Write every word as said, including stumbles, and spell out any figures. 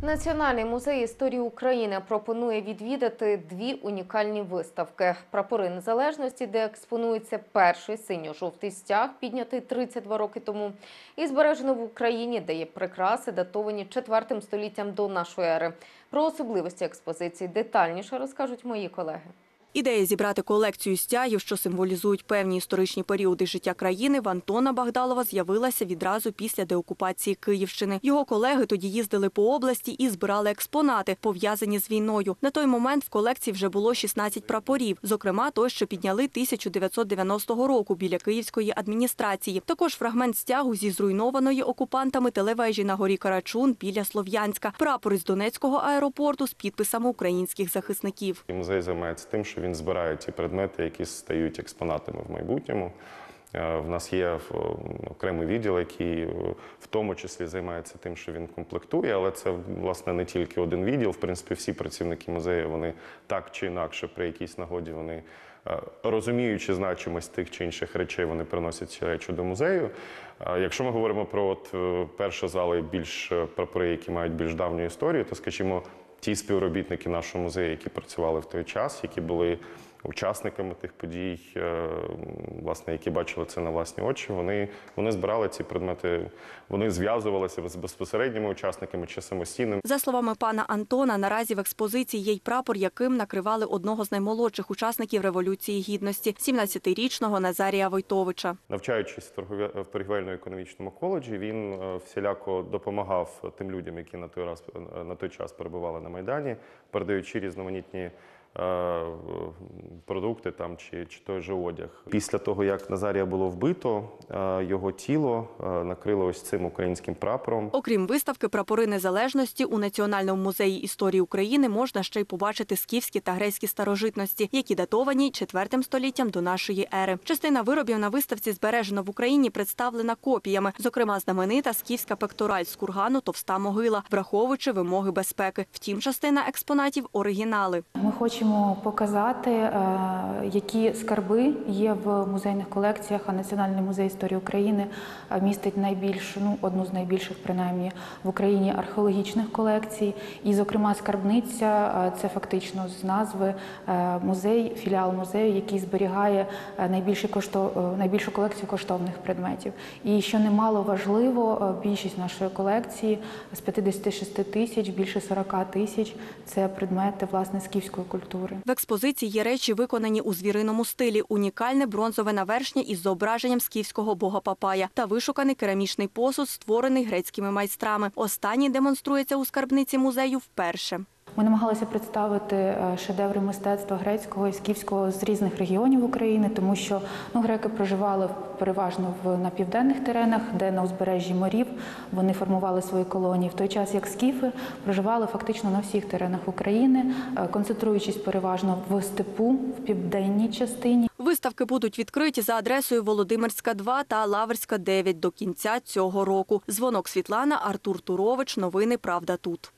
Національний музей історії України пропонує відвідати дві унікальні виставки. Прапори незалежності, де експонується перший синьо-жовтий стяг, піднятий тридцять два роки тому, і збережено в Україні, де є прикраси, датовані четвертим століттям до нашої ери. Про особливості експозиції детальніше розкажуть мої колеги. Ідея зібрати колекцію стягів, що символізують певні історичні періоди життя країни, в Антона Багдалова з'явилася відразу після деокупації Київщини. Його колеги тоді їздили по області і збирали експонати, пов'язані з війною. На той момент в колекції вже було шістнадцять прапорів, зокрема той, що підняли тисяча дев'ятсот дев'яностого року біля Київської адміністрації. Також фрагмент стягу зі зруйнованої окупантами телевежі на горі Карачун біля Слов'янська, прапор із Донецького аеропорту з підписами українських захисників. Музей займається тим, що він збирає ті предмети, які стають експонатами в майбутньому. В нас є окремий відділ, який в тому числі займається тим, що він комплектує, але це, власне, не тільки один відділ. В принципі, всі працівники музею, вони так чи інакше при якійсь нагоді, вони, розуміючи значимість тих чи інших речей, вони приносять ці речі до музею. Якщо ми говоримо про от перші зали, більш прапори, які мають більш давню історію, то, скажімо, ті співробітники нашого музею, які працювали в той час, які були учасниками тих подій, власне, які бачили це на власні очі, вони, вони збирали ці предмети, вони зв'язувалися з безпосередніми учасниками чи самостійно. За словами пана Антона, наразі в експозиції є й прапор, яким накривали одного з наймолодших учасників Революції Гідності – сімнадцятирічного Назарія Войтовича. Навчаючись в торгівельно-економічному коледжі, він всіляко допомагав тим людям, які на той, раз, на той час перебували на Майдані, передаючи різноманітні продукти там, чи, чи той же одяг. Після того, як Назарія було вбито, його тіло накрило ось цим українським прапором. Окрім виставки «Прапори незалежності», у Національному музеї історії України можна ще й побачити скіфські та грецькі старожитності, які датовані четвертим століттям до нашої ери. Частина виробів на виставці збережена в Україні, представлена копіями, зокрема знаменита скіфська пектораль з кургану «Товста могила», враховуючи вимоги безпеки. Втім, частина експонатів – оригінали. Ми хочемо показати, які скарби є в музейних колекціях, а Національний музей історії України містить найбільшу, ну, одну з найбільших, принаймні, в Україні археологічних колекцій. І, зокрема, скарбниця – це фактично з назви музей, філіал музею, який зберігає найбільшу, коштов... найбільшу колекцію коштовних предметів. І, що немало важливо, більшість нашої колекції з п'ятдесят шість тисяч, більше сорок тисяч – це предмети, власне, скіфської культури. В експозиції є речі, виконані у звіриному стилі, унікальне бронзове навершня із зображенням скіфського бога Папая та вишуканий керамічний посуд, створений грецькими майстрами. Останній демонструється у скарбниці музею вперше. Ми намагалися представити шедеври мистецтва грецького і скіфського з різних регіонів України, тому що ну, греки проживали переважно в, на південних теренах, де на узбережжі морів вони формували свої колонії, в той час як скіфи проживали фактично на всіх теренах України, концентруючись переважно в степу, в південній частині. Виставки будуть відкриті за адресою Володимирська, два та Лаврська, дев'ять до кінця цього року. Дзвонок Світлана, Артур Турович. Новини «Правда тут».